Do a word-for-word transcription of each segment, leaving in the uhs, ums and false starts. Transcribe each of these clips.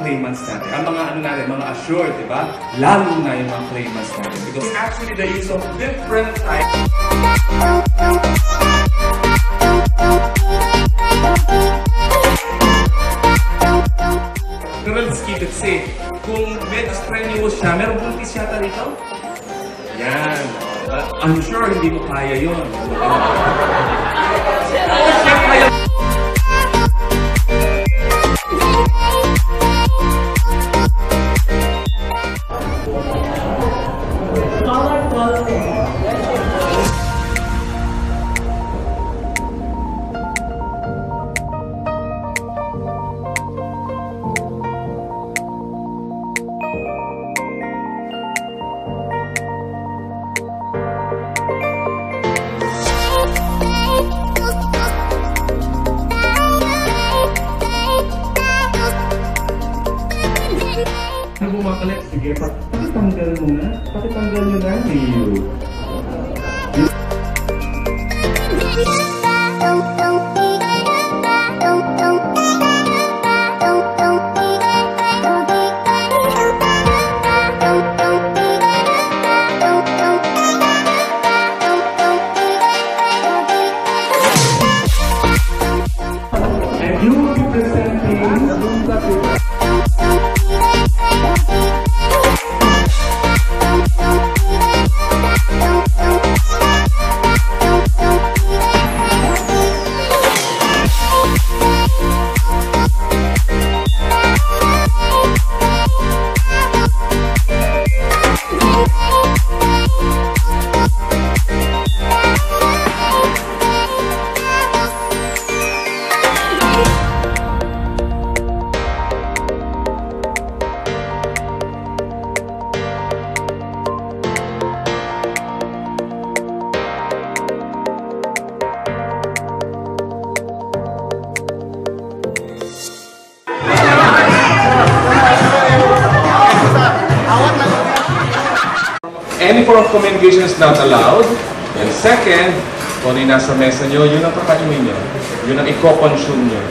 claimants natin. Ang mga ano natin, mga assured, di ba? Lalo na yung mga claimants natin. Because actually, the use of different types. Pero let's keep it safe. Kung medyo strenuous siya, meron buntis yata rito? Yan. Uh, I'm sure hindi mo kaya yun. Siya kaya. Bumakalit, sige, pakitanggal mo na, pakitanggal mo na, Rio. And you will be presenting any form of communication is not allowed. And second, kung ano yung nasa mesa nyo, yun ang kakainin nyo. Yun ang i-consume nyo.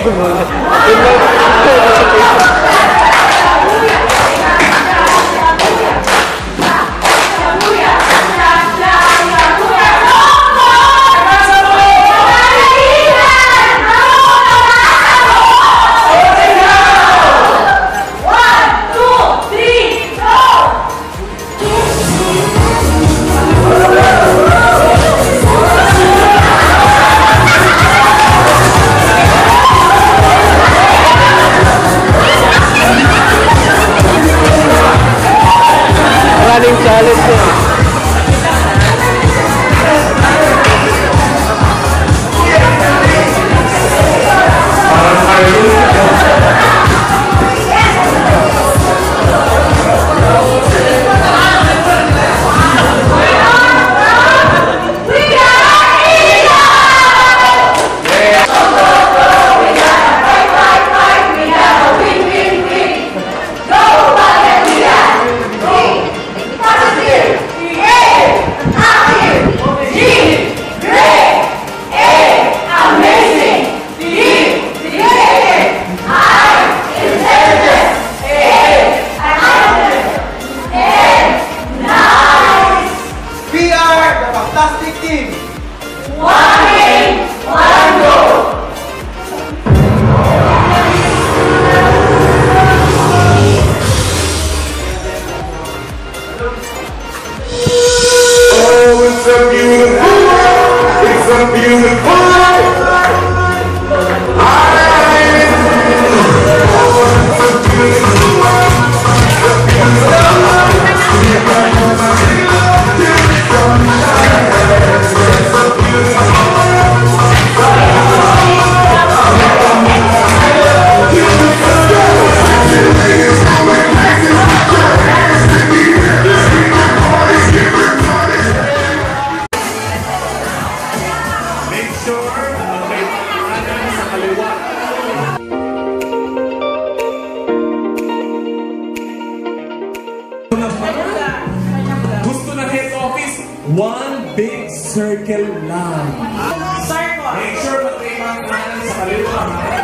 Running challenge eh. Fantastic team! One game, one goal! Oh, it's a beautiful, it's a beautiful life. Gusto na head office, one big circle lang. Make sure mag-take ang kanan sa kaliwa.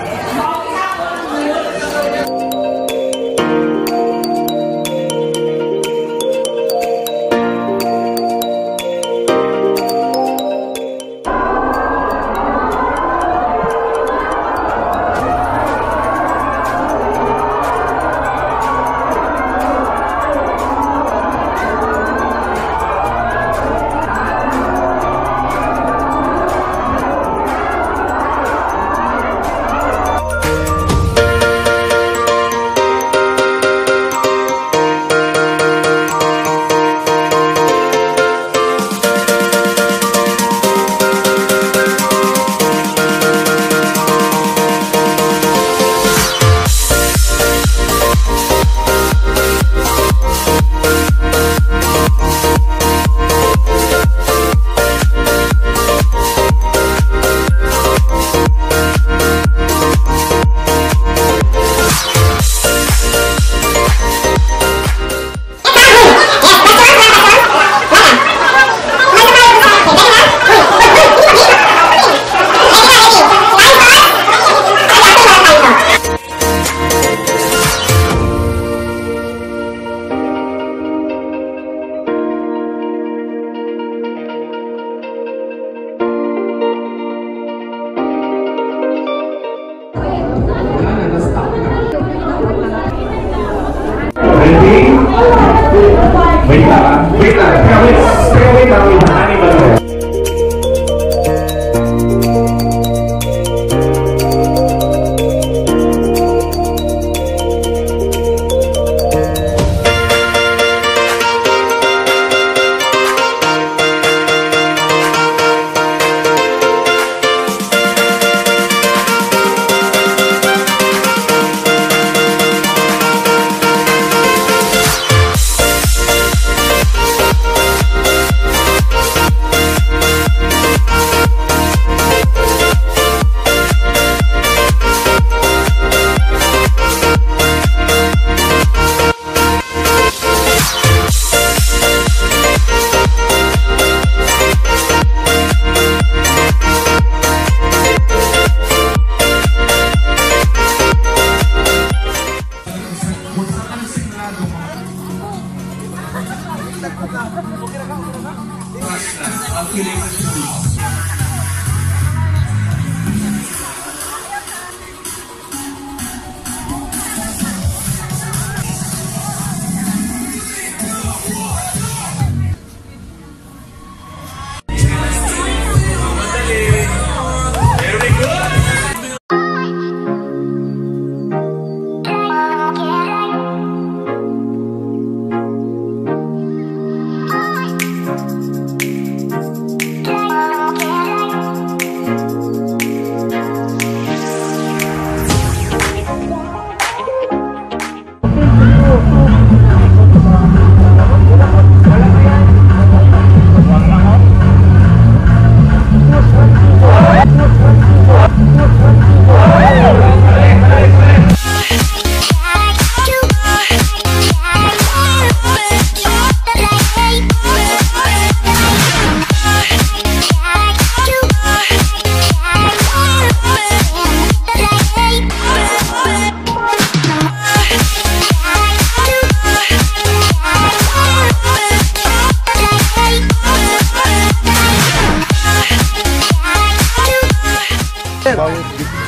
Wait lang, wait lang. Kaya wait, kaya wait lang, wait lang. Animal mo.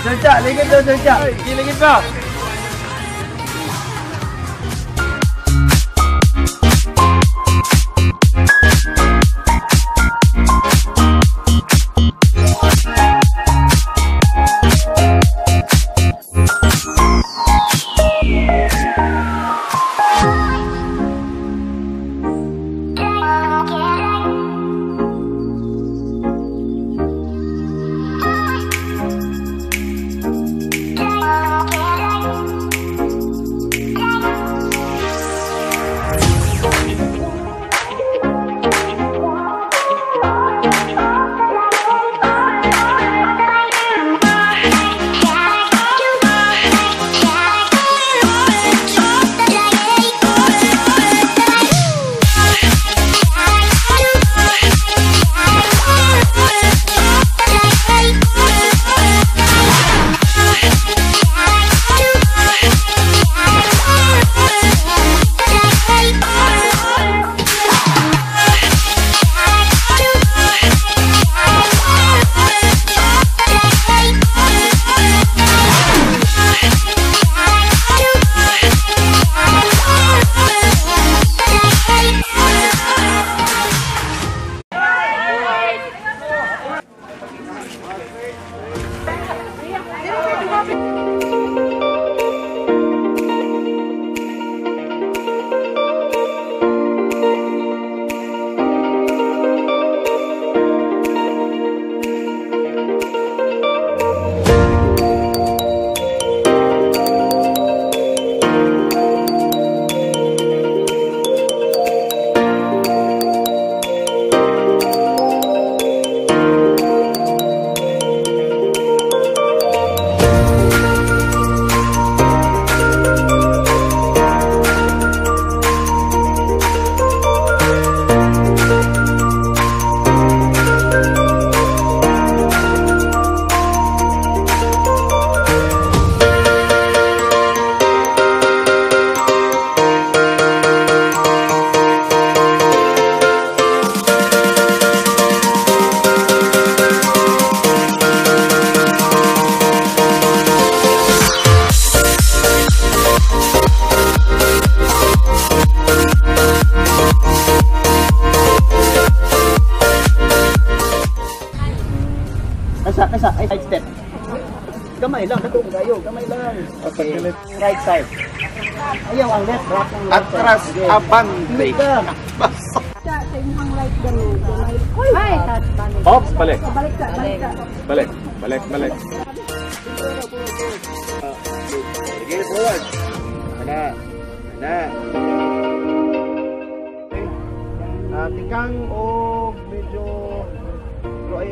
Sercha, ligid daw, Sercha. Ligid pa. Kasa, kasa, ay side step. Gamay lang, matong kayo, gamay lang. Okay, right side. Ayaw ang left, rock ang left. Atras, abang, break. Sa imong right ganun. Ay, tatban. Ops, balik. Balik ka, balik ka. Balik, balik, balik. Sige, forward. Ana, ana. Ah, tikang o medyo ay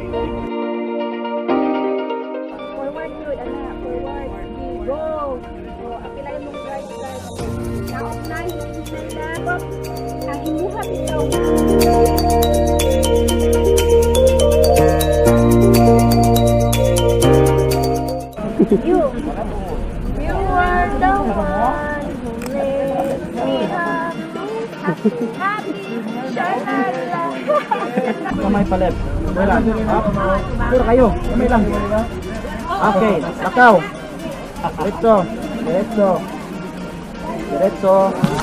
Forward yun, ana. Forward. Go. So, apilay mong right side. Now, nine, nine, nine. Ang imuha ikaw. You. You are the one who makes me happy. Happy. Shalala. kamay pa left. Kamay lang. Up. Puro kayo. Kamay lang. Okay. Lakaw. Diretso. Diretso. Diretso.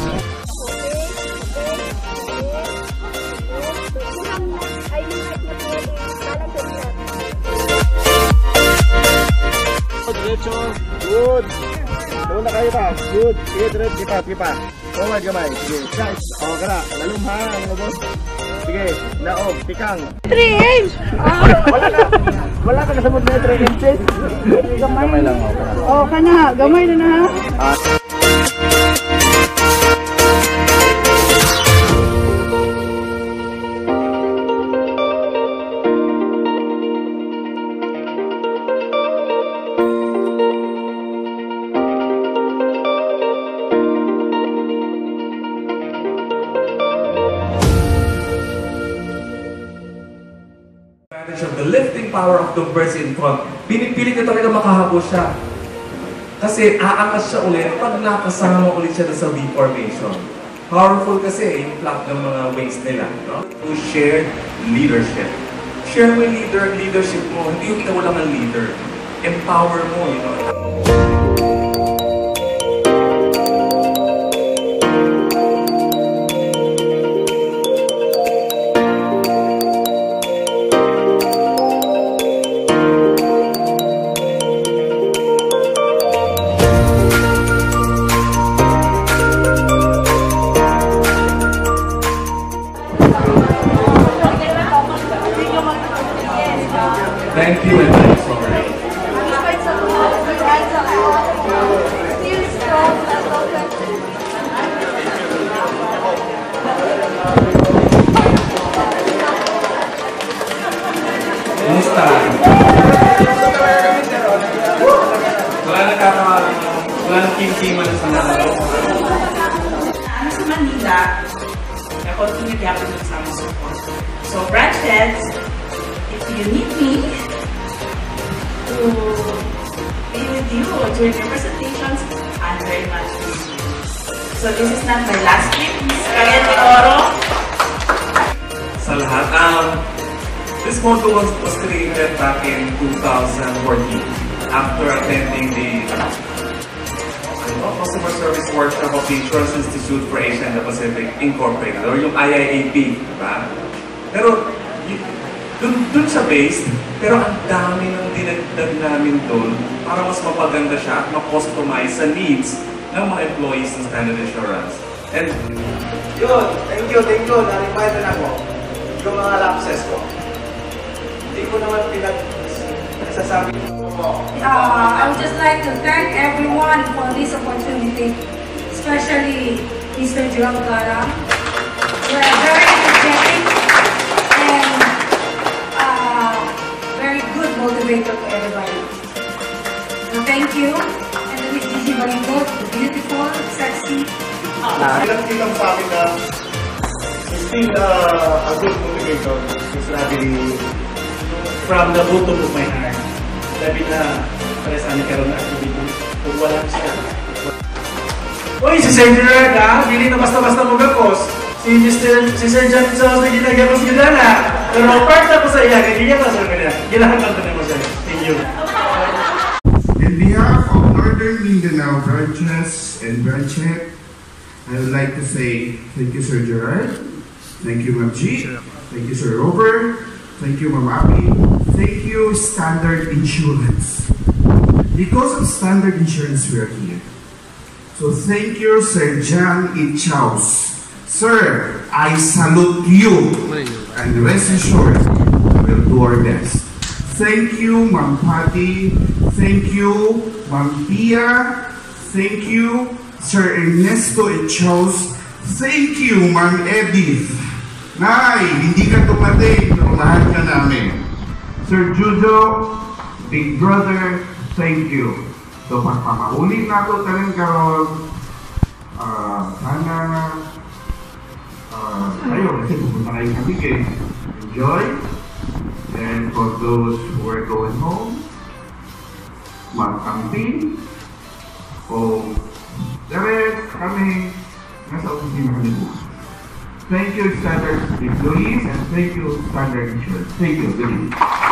Diretso. Good. Doon na kayo pa. Good. Sige, diretso. Sige pa. Sige pa. Forward kamay. Sige. Guys. O, gara. Lalum ha. Ang lubos. Sige. Naog. Tikang. Three inch. Wala ka. Wala ka nasabot na three inches. Gamay lang. Oh, kana. Gamay na na. Of the lifting power of the birds in front, pinipilit niya talaga makahabol siya. Kasi aangas siya ulit pag nakasama ulit siya sa V formation. Powerful kasi yung flap ng mga wings nila. No? To share leadership. Share mo yung leader, leadership mo. Hindi yung ikaw lang ang leader. empower mo, you know. Thank you and thanks so much. Kumusta? Wala nagkaka... Wala nang kim-kiman sa nanalo. Ano sa Manila, na-continue ako ng sama support. So, branch heads, if you need me to be with you during your presentations, I'm very much with you. So, this is not my last trip, Miss Kaya de Oro. Sa lahat, um, this motto was, was created back in two thousand fourteen after attending the uh, Customer Service Workshop of the Insurance Institute for Asia and the Pacific Incorporated, or yung I I A P, diba? Pero, y- dun, dun siya based, pero ang dami ng dinagdag namin dun para mas mapaganda siya at ma-customize sa needs ng mga employees ng Standard Insurance. And Yun, thank you, thank you. Na-remind na ako yung mga lapses ko. Hindi ko naman pinag... nasasabi ko. Uh, I would just like to thank everyone for this opportunity, especially Mister Joel Gara. You are very energetic and uh, very good motivator to everybody. So thank you. And Miss Gigi Baligot, beautiful, sexy. Ilang-ilang sa akin na still uh, a good motivator. Miss Radley. From the bottom of my heart. Sabi na, para sa amin karoon na dito. Kung wala siya. Uy, si Sir Gerard ha? Hindi na basta-basta magakos. Si Mister Si Sir John Charles na ginagakos gila na. Pero part na po sa iya, kaya ganyan ka sa kanila. Gilahan ka na mo siya. Thank you. In behalf of Northern Mindanao branches and branch head, I would like to say thank you, Sir Gerard. Thank you, Ma'am G. Thank you, Sir Robert. Thank you, Ma'am Abby. Thank you, Standard Insurance. Because of Standard Insurance, we are here. So thank you, Sir John Ichaus. Sir, I salute you. And rest assured, we'll do our best. Thank you, Ma'am Patty. Thank you, Ma'am Pia. Thank you, Sir Ernesto Ichaus. Thank you, Ma'am Edith. Nay, hindi ka tumating, pero mahal ka namin. Sir Judo, Big Brother, thank you. So, pagpamauling nato talang karon, uh, sana, uh, kayo, kasi pupunta kayo kami eh. Enjoy. And for those who are going home, mag-camping, o the rest, kami, nasa opisina kami bukas. Thank you, Standard employees, and thank you, Standard Insurance. Thank you.